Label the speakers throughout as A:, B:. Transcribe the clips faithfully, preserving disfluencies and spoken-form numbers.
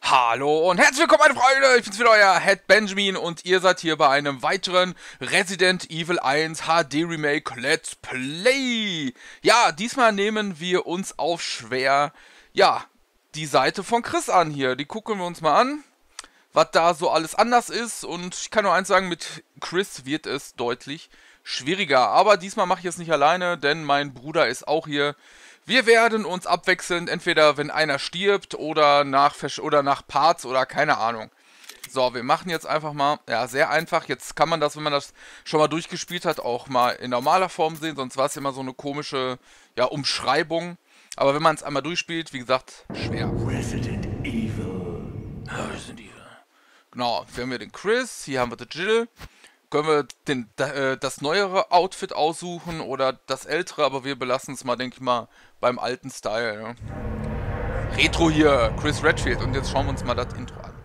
A: Hallo und herzlich willkommen, meine Freunde! Ich bin's wieder, euer Head Benjamin und ihr seid hier bei einem weiteren Resident Evil eins H D Remake Let's Play. Ja, diesmal nehmen wir uns auf schwer, ja, die Seite von Chris an hier. Die gucken wir uns mal an, was da so alles anders ist. Und ich kann nur eins sagen, mit Chris wird es deutlich schwieriger. Aber diesmal mache ich es nicht alleine, denn mein Bruder ist auch hier. Wir werden uns abwechselnd, entweder wenn einer stirbt oder nach, Versch oder nach Parts oder keine Ahnung. So, wir machen jetzt einfach mal, ja, sehr einfach. Jetzt kann man das, wenn man das schon mal durchgespielt hat, auch mal in normaler Form sehen. Sonst war es immer so eine komische, ja, Umschreibung. Aber wenn man es einmal durchspielt, wie gesagt, schwer.
B: Resident Evil.
A: Ja, Resident Evil. Genau, hier haben wir den Chris, hier haben wir die Jill. Können wir den, äh, das neuere Outfit aussuchen oder das ältere, aber wir belassen es mal, denke ich mal, beim alten Style. Ne? Retro hier, Chris Redfield. Und jetzt schauen wir uns mal das Intro an.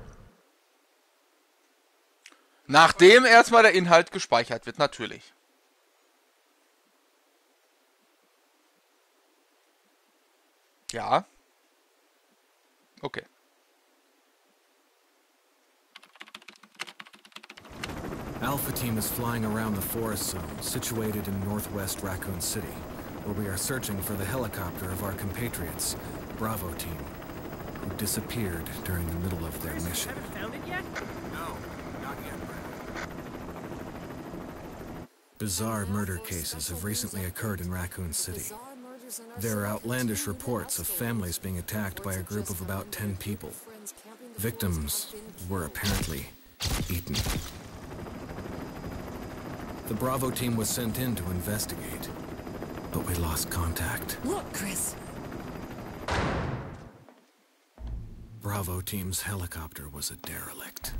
A: Nachdem erstmal der Inhalt gespeichert wird, natürlich. Ja. Okay.
C: Alpha Team is flying around the forest zone, situated in northwest Raccoon City, where we are searching for the helicopter of our compatriots, Bravo Team, who disappeared during the middle of their mission.
D: Found it yet?
C: No, not yet, Bizarre murder cases have recently occurred in Raccoon City. There are outlandish reports of families being attacked by a group of about ten people. Victims were apparently eaten. The Bravo team was sent in to investigate, but we lost contact.
E: Look, Chris.
C: Bravo team's helicopter was a derelict.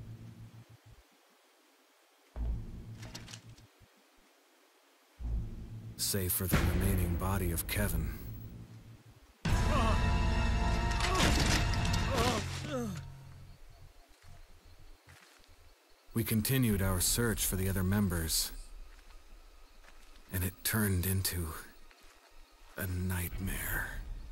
C: Save for the remaining body of Kevin. We continued our search for the other members, and it turned into a nightmare.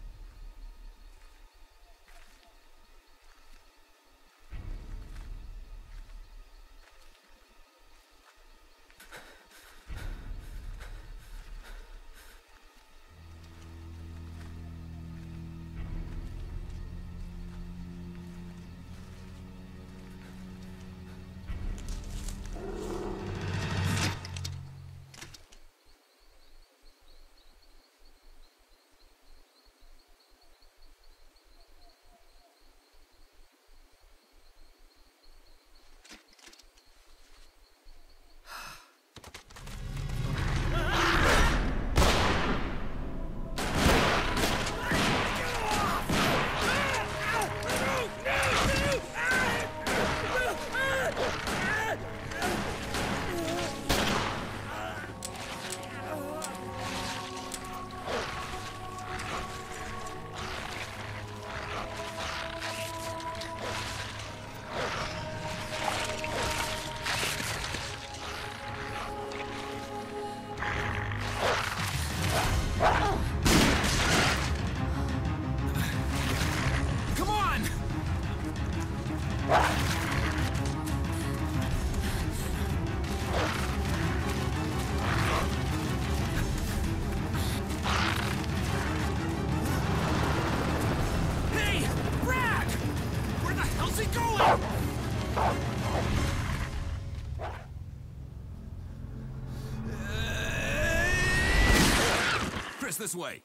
C: This way.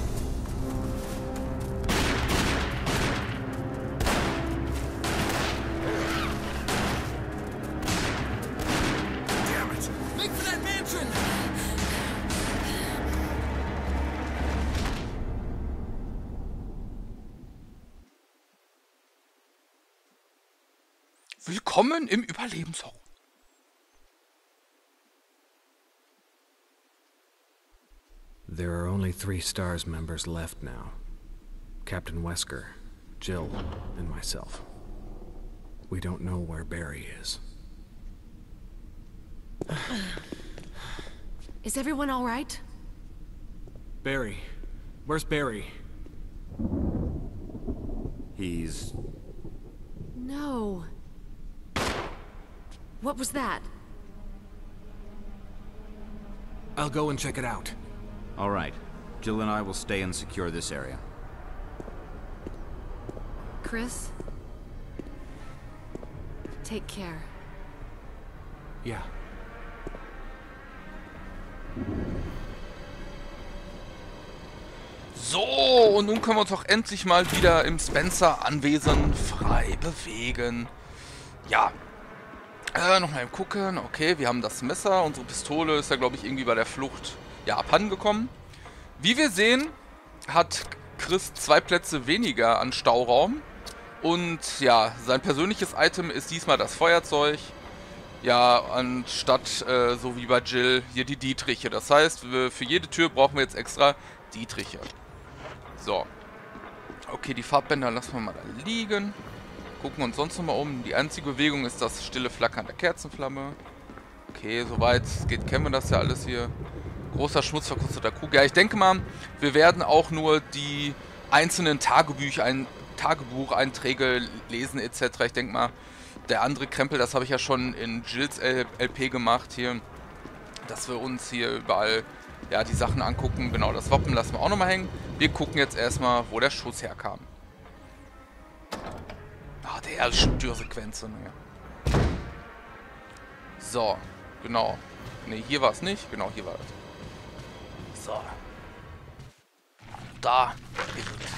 C: Damn it! Make for that mansion!
A: Willkommen im Überlebenshaus.
C: There are only three STARS members left now. Captain Wesker, Jill, and myself. We don't know where Barry is.
E: Is everyone all right?
C: Barry. Where's Barry?
B: He's
E: no. What was that?
C: I'll go and check it out.
D: All right. Jill and I will stay and secure this area.
E: Chris? Take care.
C: Yeah.
A: So, und nun können wir uns auch endlich mal wieder im Spencer-Anwesen frei bewegen. Ja. Äh, nochmal gucken. Okay, wir haben das Messer. Unsere Pistole ist ja, glaube ich, irgendwie bei der Flucht ja abhandengekommen. Wie wir sehen, hat Chris zwei Plätze weniger an Stauraum. Und ja, sein persönliches Item ist diesmal das Feuerzeug. Ja, anstatt äh, so wie bei Jill hier die Dietriche. Das heißt, wir, für jede Tür brauchen wir jetzt extra Dietriche. So. Okay, die Farbbänder lassen wir mal da liegen. Gucken uns sonst nochmal um. Die einzige Bewegung ist das stille Flackern der Kerzenflamme. Okay, soweit es geht, kennen wir das ja alles hier. Großer schmutzverkrusteter Krug. Ja, ich denke mal, wir werden auch nur die einzelnen Tagebücher, ein, Tagebucheinträge lesen et cetera. Ich denke mal, der andere Krempel, das habe ich ja schon in Jills L P gemacht hier. Dass wir uns hier überall ja, die Sachen angucken. Genau, das Wappen lassen wir auch nochmal hängen. Wir gucken jetzt erstmal, wo der Schuss herkam. Ah, der Störsequenz. Ja. So, genau. Ne, hier war es nicht. Genau, hier war es. So. Da ist es.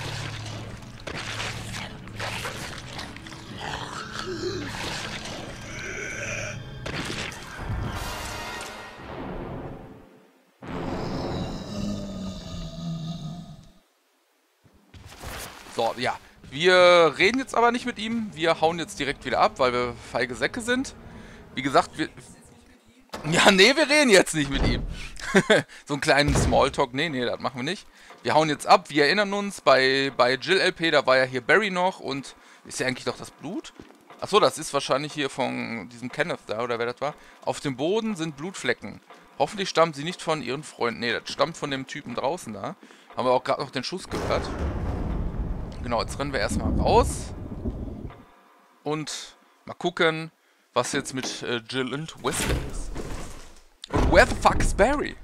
A: So, ja. Wir reden jetzt aber nicht mit ihm. Wir hauen jetzt direkt wieder ab, weil wir feige Säcke sind. Wie gesagt, wir... Ja, nee, wir reden jetzt nicht mit ihm. So einen kleinen Smalltalk. Nee, nee, das machen wir nicht. Wir hauen jetzt ab. Wir erinnern uns, bei, bei Jill L P, da war ja hier Barry noch. Und ist ja eigentlich doch das Blut? Achso, das ist wahrscheinlich hier von diesem Kenneth da, oder wer das war. Auf dem Boden sind Blutflecken. Hoffentlich stammt sie nicht von ihren Freunden. Nee, das stammt von dem Typen draußen da. Haben wir auch gerade noch den Schuss gehört. Genau, jetzt rennen wir erstmal raus. Und mal gucken, was jetzt mit äh, Jill und Wesker ist. Und where the fuck is Barry?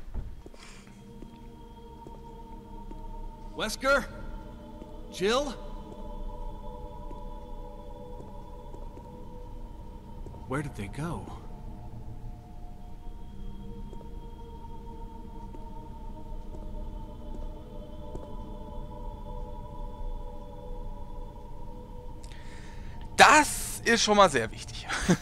C: Wesker? Jill? Where did they go?
A: Das ist schon mal sehr wichtig.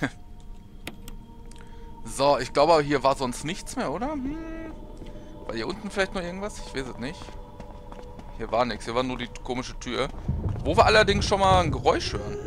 A: So, ich glaube, hier war sonst nichts mehr, oder? Hm. War hier unten vielleicht noch irgendwas? Ich weiß es nicht. Hier war nichts, hier war nur die komische Tür. Wo wir allerdings schon mal ein Geräusch hören.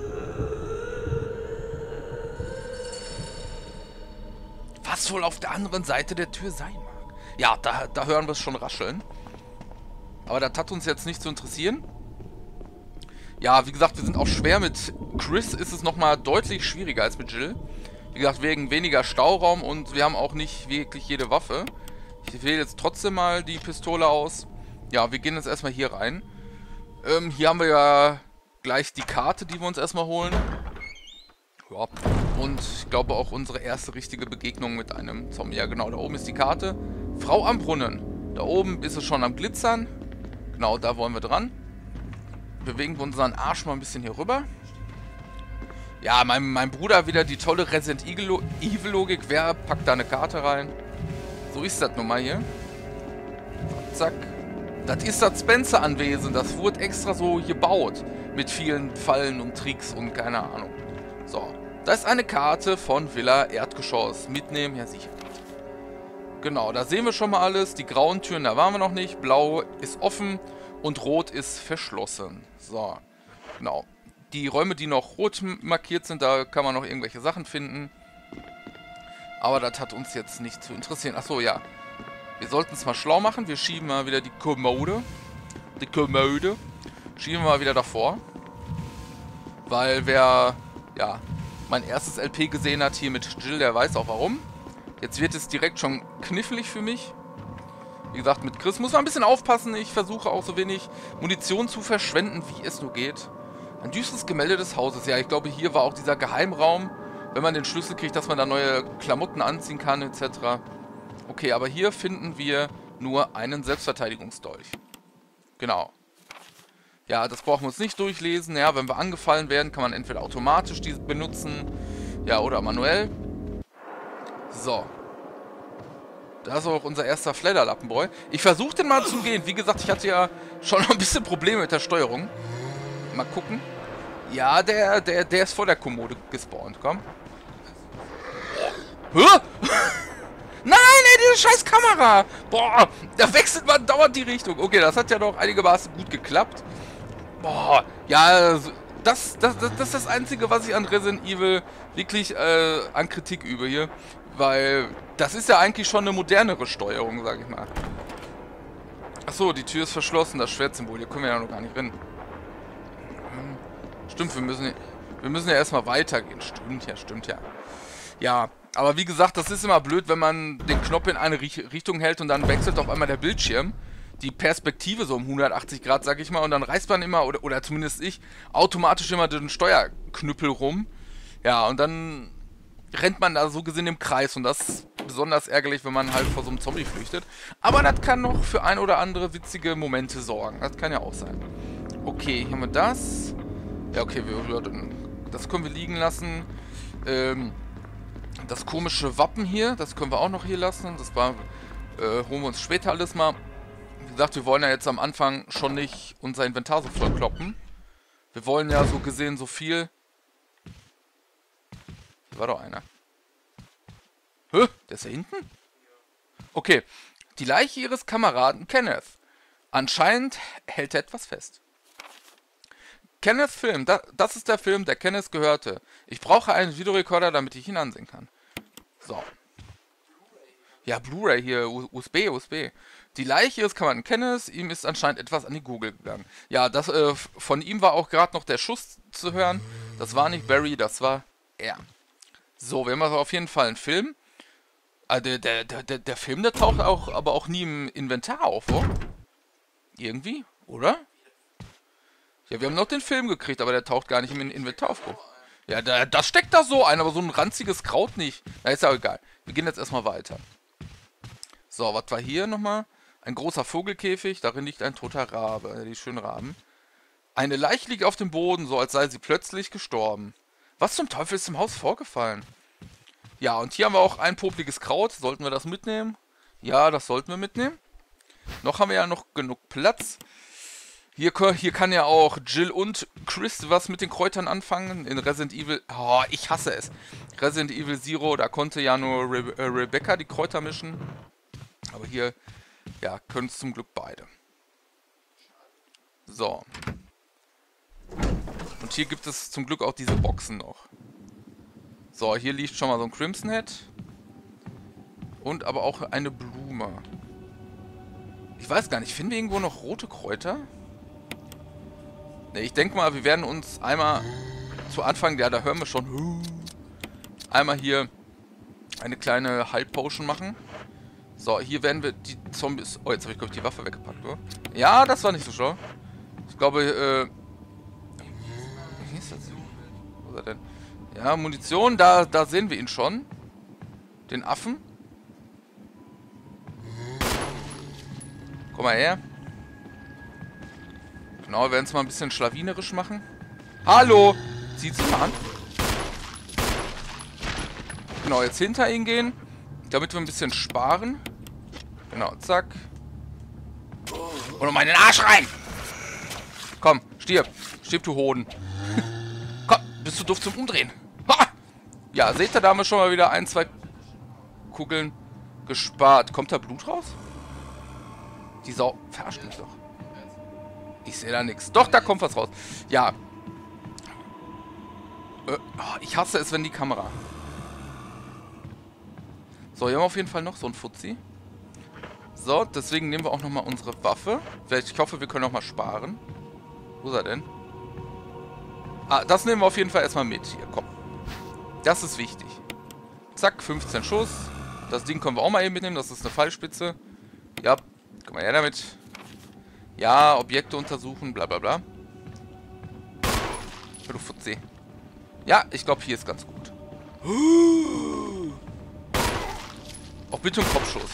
A: Was wohl auf der anderen Seite der Tür sein mag. Ja, da, da hören wir es schon rascheln. Aber das hat uns jetzt nicht zu interessieren. Ja, wie gesagt, wir sind auch schwer. Mit Chris ist es nochmal deutlich schwieriger als mit Jill. Wie gesagt, wegen weniger Stauraum und wir haben auch nicht wirklich jede Waffe. Ich wähle jetzt trotzdem mal die Pistole aus. Ja, wir gehen jetzt erstmal hier rein. Ähm, hier haben wir ja gleich die Karte, die wir uns erstmal holen. Ja, und ich glaube auch unsere erste richtige Begegnung mit einem Zombie. Ja, genau, da oben ist die Karte. Frau am Brunnen. Da oben ist es schon am Glitzern. Genau, da wollen wir dran. Bewegen wir unseren Arsch mal ein bisschen hier rüber. Ja, mein, mein Bruder wieder die tolle Resident Evil Logik. Wer packt da eine Karte rein? So ist das nun mal hier. Zack. Das ist das Spencer-Anwesen. Das wurde extra so gebaut. Mit vielen Fallen und Tricks und keine Ahnung. So. Da ist eine Karte von Villa Erdgeschoss. Mitnehmen, ja sicher. Genau, da sehen wir schon mal alles. Die grauen Türen, da waren wir noch nicht. Blau ist offen und rot ist verschlossen. So. Genau. Die Räume, die noch rot markiert sind, da kann man noch irgendwelche Sachen finden. Aber das hat uns jetzt nicht zu interessieren. Achso, ja. Wir sollten es mal schlau machen. Wir schieben mal wieder die Kommode. Die Kommode. Schieben wir mal wieder davor. Weil wer, ja, mein erstes L P gesehen hat hier mit Jill, der weiß auch warum. Jetzt wird es direkt schon knifflig für mich. Wie gesagt, mit Chris muss man ein bisschen aufpassen. Ich versuche auch so wenig Munition zu verschwenden, wie es nur geht. Ein düsteres Gemälde des Hauses. Ja, ich glaube, hier war auch dieser Geheimraum, wenn man den Schlüssel kriegt, dass man da neue Klamotten anziehen kann, et cetera. Okay, aber hier finden wir nur einen Selbstverteidigungsdolch. Genau. Ja, das brauchen wir uns nicht durchlesen. Ja, wenn wir angefallen werden, kann man entweder automatisch diese benutzen, ja, oder manuell. So. Da ist auch unser erster Fledderlappenbräu. Ich versuche den mal zu gehen. Wie gesagt, ich hatte ja schon noch ein bisschen Probleme mit der Steuerung. Mal gucken. Ja, der, der, der ist vor der Kommode gespawnt. Komm. Hä? Nein, ey, diese scheiß Kamera. Boah, da wechselt man dauernd die Richtung. Okay, das hat ja doch einigermaßen gut geklappt. Boah, ja, das, das, das, das ist das Einzige, was ich an Resident Evil wirklich äh, an Kritik übe hier. Weil das ist ja eigentlich schon eine modernere Steuerung, sag ich mal. Achso, die Tür ist verschlossen, das Schwertsymbol. Hier können wir ja noch gar nicht rein. Stimmt, wir müssen, wir müssen ja erstmal weitergehen. Stimmt ja, stimmt ja. Ja, aber wie gesagt, das ist immer blöd, wenn man den Knopf in eine Richtung hält und dann wechselt auf einmal der Bildschirm. Die Perspektive so um hundertachtzig Grad, sag ich mal. Und dann reißt man immer, oder, oder zumindest ich, automatisch immer den Steuerknüppel rum. Ja, und dann rennt man da so gesehen im Kreis. Und das ist besonders ärgerlich, wenn man halt vor so einem Zombie flüchtet. Aber das kann noch für ein oder andere witzige Momente sorgen. Das kann ja auch sein. Okay, hier haben wir das. Ja, okay, wir, das können wir liegen lassen. Ähm, das komische Wappen hier, das können wir auch noch hier lassen. Das war, äh, holen wir uns später alles mal. Wie gesagt, wir wollen ja jetzt am Anfang schon nicht unser Inventar so voll kloppen. Wir wollen ja so gesehen so viel... Hier war doch einer. Hä? Der ist da hinten? Okay. Die Leiche ihres Kameraden Kenneth. Anscheinend hält er etwas fest. Kenneths Film. Da, das ist der Film, der Kenneth gehörte. Ich brauche einen Videorekorder, damit ich ihn ansehen kann. So. Ja, Blu-ray hier. U S B, U S B. Die Leiche ihres Kameraden Kenneth. Ihm ist anscheinend etwas an die Gurgel gegangen. Ja, das, äh, von ihm war auch gerade noch der Schuss zu hören. Das war nicht Barry, das war er. So, wir haben also auf jeden Fall einen Film. Ah, der, der, der, der Film, der taucht auch, aber auch nie im Inventar auf, oh? Irgendwie, oder? Ja, wir haben noch den Film gekriegt, aber der taucht gar nicht im Inventar auf. Ja, da, das steckt da so ein, aber so ein ranziges Kraut nicht. Na, ist ja egal. Wir gehen jetzt erstmal weiter. So, was war hier nochmal? Ein großer Vogelkäfig, darin liegt ein toter Rabe. Die schönen Raben. Eine Leiche liegt auf dem Boden, so als sei sie plötzlich gestorben. Was zum Teufel ist im Haus vorgefallen? Ja, und hier haben wir auch ein popliges Kraut. Sollten wir das mitnehmen? Ja, das sollten wir mitnehmen. Noch haben wir ja noch genug Platz. Hier, hier kann ja auch Jill und Chris was mit den Kräutern anfangen. In Resident Evil... Oh, ich hasse es. Resident Evil Zero, da konnte ja nur Re äh, Rebecca die Kräuter mischen. Aber hier, ja, können es zum Glück beide. So. Und hier gibt es zum Glück auch diese Boxen noch. So, hier liegt schon mal so ein Crimson Head. Und aber auch eine Blume. Ich weiß gar nicht, finden wir irgendwo noch rote Kräuter? Ne, ich denke mal, wir werden uns einmal zu Anfang, ja, da hören wir schon, einmal hier eine kleine Heil-Potion machen. So, hier werden wir die Zombies... Oh, jetzt habe ich, glaube ich, die Waffe weggepackt, oder? Ja, das war nicht so schlau. Ich glaube, äh... Wie ist das? Wo ist er denn? Ja, Munition, da, da sehen wir ihn schon. Den Affen. Komm mal her. Genau, wir werden es mal ein bisschen schlawinerisch machen. Hallo! Zieht sie mal an. Genau, jetzt hinter ihn gehen. Damit wir ein bisschen sparen. Genau, zack. Und um meinen Arsch rein! Komm, stirb. Stirb, du Hoden. Komm, bist du doof zum Umdrehen. Ha! Ja, seht ihr, da haben wir schon mal wieder ein, zwei Kugeln gespart. Kommt da Blut raus? Die Sau verarscht mich doch. Ich sehe da nichts. Doch, da kommt was raus. Ja. Äh, oh, ich hasse es, wenn die Kamera... So, hier haben wir auf jeden Fall noch so ein Fuzzi. So, deswegen nehmen wir auch nochmal unsere Waffe. Ich hoffe, wir können auch mal sparen. Wo ist er denn? Ah, das nehmen wir auf jeden Fall erstmal mit. Hier, komm. Das ist wichtig. Zack, fünfzehn Schuss. Das Ding können wir auch mal eben mitnehmen. Das ist eine Pfeilspitze. Ja, komm mal her damit. Ja, Objekte untersuchen, bla bla bla. Du Fuzzi. Ja, ich glaube, hier ist ganz gut. Auch bitte einen Kopfschuss.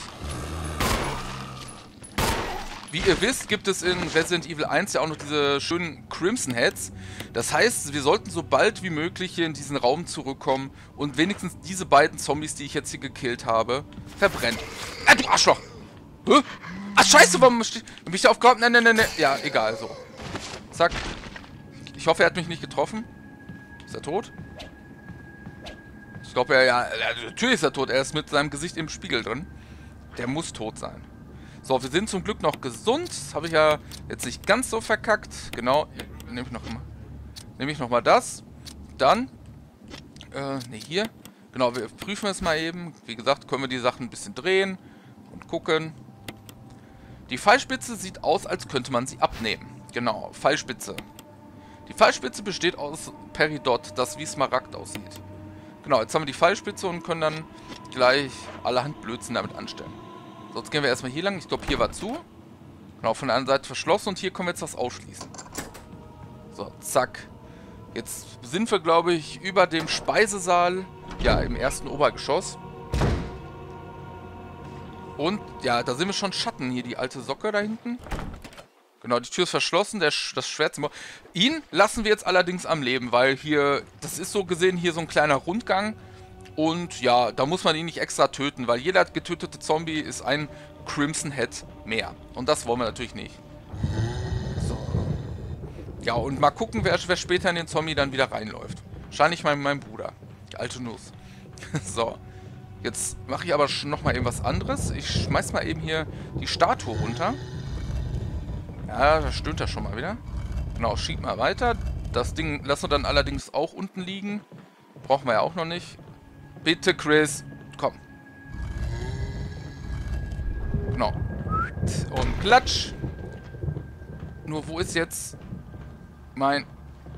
A: Wie ihr wisst, gibt es in Resident Evil eins ja auch noch diese schönen Crimson Heads. Das heißt, wir sollten so bald wie möglich hier in diesen Raum zurückkommen und wenigstens diese beiden Zombies, die ich jetzt hier gekillt habe, verbrennen. Ah, du Arschloch! Hä? Ach, scheiße, warum bin ich da aufgehauen? Nein, nein, nein, nein. Ja, egal, so. Zack. Ich hoffe, er hat mich nicht getroffen. Ist er tot? Ich glaube, er, ja, natürlich ist er tot. Er ist mit seinem Gesicht im Spiegel drin. Der muss tot sein. So, wir sind zum Glück noch gesund. Das habe ich ja jetzt nicht ganz so verkackt. Genau, nehme ich noch mal, nehme ich noch mal das. Dann, äh, ne, hier. Genau, wir prüfen es mal eben. Wie gesagt, können wir die Sachen ein bisschen drehen und gucken. Die Pfeilspitze sieht aus, als könnte man sie abnehmen. Genau, Pfeilspitze. Die Pfeilspitze besteht aus Peridot, das wie Smaragd aussieht. Genau, jetzt haben wir die Pfeilspitze und können dann gleich allerhand Blödsinn damit anstellen. So, jetzt gehen wir erstmal hier lang. Ich glaube, hier war zu. Genau, von der anderen Seite verschlossen und hier können wir jetzt das ausschließen. So, zack. Jetzt sind wir, glaube ich, über dem Speisesaal. Ja, im ersten Obergeschoss. Und, ja, da sind wir schon Schatten. Hier die alte Socke da hinten. Genau, die Tür ist verschlossen. Der Sch das Schwertzimmer. Ihn lassen wir jetzt allerdings am Leben, weil hier, das ist so gesehen hier so ein kleiner Rundgang. Und ja, da muss man ihn nicht extra töten, weil jeder getötete Zombie ist ein Crimson Head mehr. Und das wollen wir natürlich nicht. So. Ja, und mal gucken, wer, wer später in den Zombie dann wieder reinläuft. Wahrscheinlich mein, mein Bruder. Die alte Nuss. So. Jetzt mache ich aber nochmal eben was anderes. Ich schmeiß mal eben hier die Statue runter. Ja, da stöhnt er schon mal wieder. Genau, schieb mal weiter. Das Ding lassen wir dann allerdings auch unten liegen. Brauchen wir ja auch noch nicht. Bitte, Chris. Komm. Genau. Und klatsch. Nur, wo ist jetzt mein...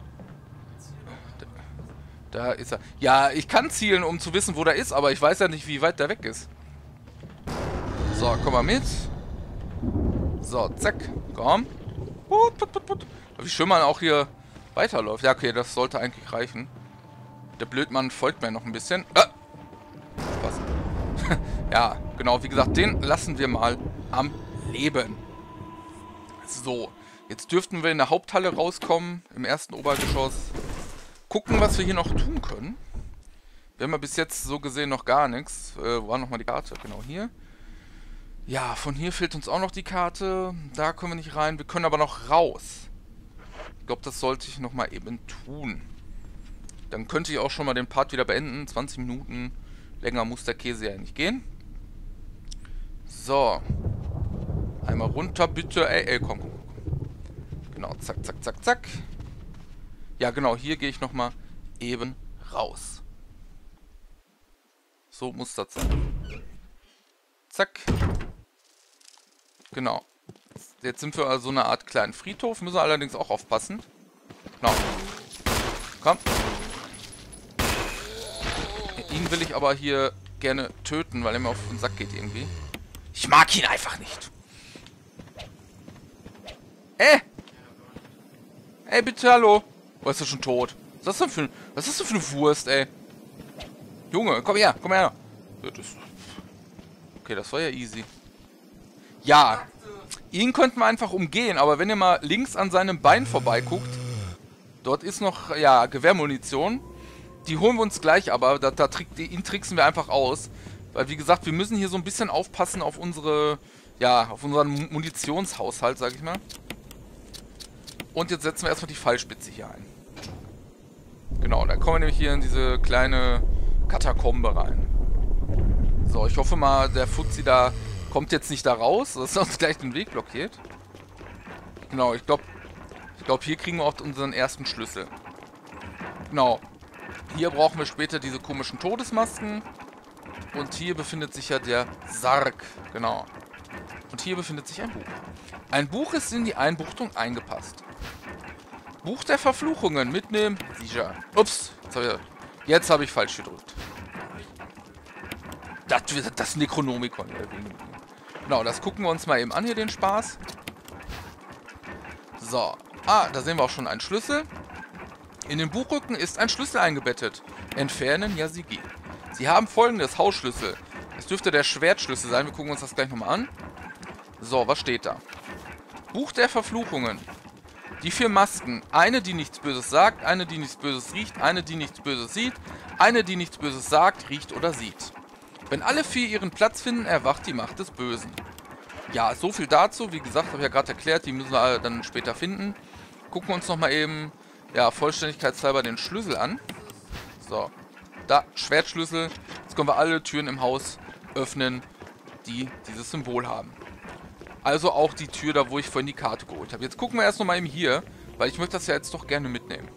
A: Da ist er. Ja, ich kann zielen, um zu wissen, wo der ist, aber ich weiß ja nicht, wie weit der weg ist. So, komm mal mit. So, zack. Komm. Put, put, put, put. Wie schön man auch hier weiterläuft. Ja, okay, das sollte eigentlich reichen. Der Blödmann folgt mir noch ein bisschen. Ah! Was? Ja, genau. Wie gesagt, den lassen wir mal am Leben. So. Jetzt dürften wir in der Haupthalle rauskommen. Im ersten Obergeschoss. Gucken, was wir hier noch tun können. Wir haben ja bis jetzt so gesehen noch gar nichts. Äh, wo war nochmal die Karte? Genau hier. Ja, von hier fehlt uns auch noch die Karte. Da können wir nicht rein. Wir können aber noch raus. Ich glaube, das sollte ich nochmal eben tun. Dann könnte ich auch schon mal den Part wieder beenden. zwanzig Minuten. Länger muss der Käse ja nicht gehen. So. Einmal runter, bitte. Ey, ey, komm, komm, komm. Genau, zack, zack, zack, zack. Ja, genau, hier gehe ich nochmal eben raus. So muss das sein. Zack. Genau. Jetzt sind wir also so eine Art kleinen Friedhof. Müssen wir allerdings auch aufpassen. Genau. Komm. Ihn will ich aber hier gerne töten, weil er mir auf den Sack geht irgendwie. Ich mag ihn einfach nicht. Äh! Ey, bitte, hallo. Oh, ist er schon tot? Was ist das denn für, was ist das denn für eine Wurst, ey? Junge, komm her, komm her. Okay, das war ja easy. Ja, ihn könnten wir einfach umgehen, aber wenn ihr mal links an seinem Bein vorbeiguckt, dort ist noch, ja, Gewehrmunition. Die holen wir uns gleich, aber da, da trick, ihn tricksen wir einfach aus. Weil, wie gesagt, wir müssen hier so ein bisschen aufpassen auf unsere, ja, auf unseren Munitionshaushalt, sag ich mal. Und jetzt setzen wir erstmal die Pfeilspitze hier ein. Genau, da kommen wir nämlich hier in diese kleine Katakombe rein. So, ich hoffe mal, der Fuzzi da kommt jetzt nicht da raus, dass er uns gleich den Weg blockiert. Genau, ich glaube, ich glaube, hier kriegen wir auch unseren ersten Schlüssel. Genau. Hier brauchen wir später diese komischen Todesmasken. Und hier befindet sich ja der Sarg. Genau. Und hier befindet sich ein Buch. Ein Buch ist in die Einbuchtung eingepasst. Buch der Verfluchungen mitnehmen. Sicher. Ups. Jetzt habe ich, jetzt hab ich falsch gedrückt. Das, das Necronomicon. Genau, das gucken wir uns mal eben an hier, den Spaß. So. Ah, da sehen wir auch schon einen Schlüssel. In den Buchrücken ist ein Schlüssel eingebettet. Entfernen, ja, sie geht. Sie haben folgendes Hausschlüssel. Es dürfte der Schwertschlüssel sein. Wir gucken uns das gleich nochmal an. So, was steht da? Buch der Verfluchungen. Die vier Masken. Eine, die nichts Böses sagt, eine, die nichts Böses riecht, eine, die nichts Böses sieht, eine, die nichts Böses sagt, riecht oder sieht. Wenn alle vier ihren Platz finden, erwacht die Macht des Bösen. Ja, so viel dazu. Wie gesagt, habe ich ja gerade erklärt, die müssen wir dann später finden. Gucken wir uns nochmal eben, ja, vollständigkeitshalber den Schlüssel an. So, da, Schwertschlüssel. Jetzt können wir alle Türen im Haus öffnen, die dieses Symbol haben. Also auch die Tür, da wo ich vorhin die Karte geholt habe. Jetzt gucken wir erst nochmal eben hier, weil ich möchte das ja jetzt doch gerne mitnehmen.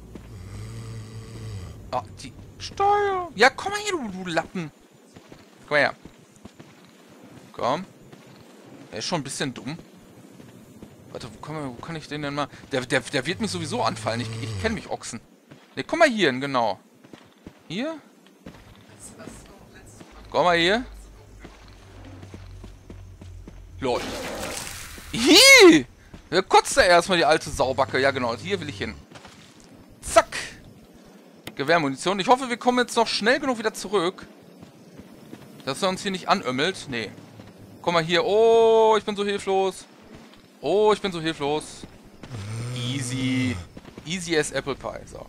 A: Ah, die Steuer. Ja, komm mal hier, du, du Lappen. Komm her. Komm. Der ist schon ein bisschen dumm. Warte, wo kann, man, wo kann ich den denn mal... Der, der, der wird mich sowieso anfallen. Ich, ich kenne mich Ochsen. Ne, komm mal hier hin, genau. Hier? Komm mal hier. Lol. Hihi! Da kotzt er erstmal die alte Saubacke. Ja, genau. Hier will ich hin. Zack. Gewehrmunition. Ich hoffe, wir kommen jetzt noch schnell genug wieder zurück. Dass er uns hier nicht anömmelt. Nee. Komm mal hier. Oh, ich bin so hilflos. Oh, ich bin so hilflos. Easy. Easy as Apple Pie. So.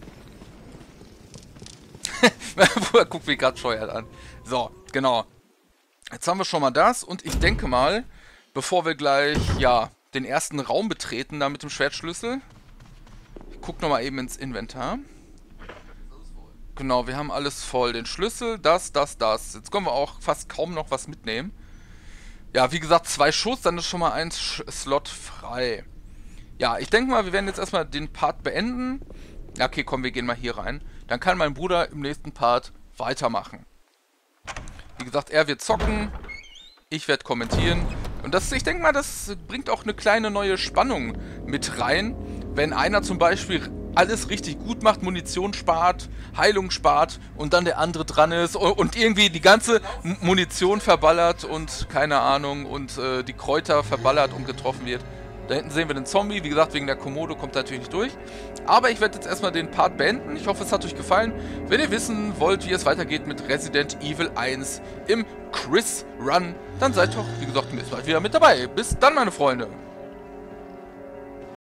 A: Guck mich gerade scheuert an. So, genau. Jetzt haben wir schon mal das. Und ich denke mal, bevor wir gleich, ja, den ersten Raum betreten, da mit dem Schwertschlüssel. Ich guck nochmal eben ins Inventar. Genau, wir haben alles voll. Den Schlüssel, das, das, das. Jetzt können wir auch fast kaum noch was mitnehmen. Ja, wie gesagt, zwei Schuss, dann ist schon mal ein Slot frei. Ja, ich denke mal, wir werden jetzt erstmal den Part beenden. Ja, okay, komm, wir gehen mal hier rein. Dann kann mein Bruder im nächsten Part weitermachen. Wie gesagt, er wird zocken. Ich werde kommentieren. Und das, ich denke mal, das bringt auch eine kleine neue Spannung mit rein. Wenn einer zum Beispiel alles richtig gut macht, Munition spart, Heilung spart und dann der andere dran ist und irgendwie die ganze Munition verballert und keine Ahnung und äh, die Kräuter verballert und getroffen wird. Da hinten sehen wir den Zombie, wie gesagt, wegen der Kommode kommt er natürlich nicht durch. Aber ich werde jetzt erstmal den Part beenden. Ich hoffe, es hat euch gefallen. Wenn ihr wissen wollt, wie es weitergeht mit Resident Evil eins im Chris Run, dann seid doch, wie gesagt, nächstes Mal wieder mit dabei. Bis dann, meine Freunde.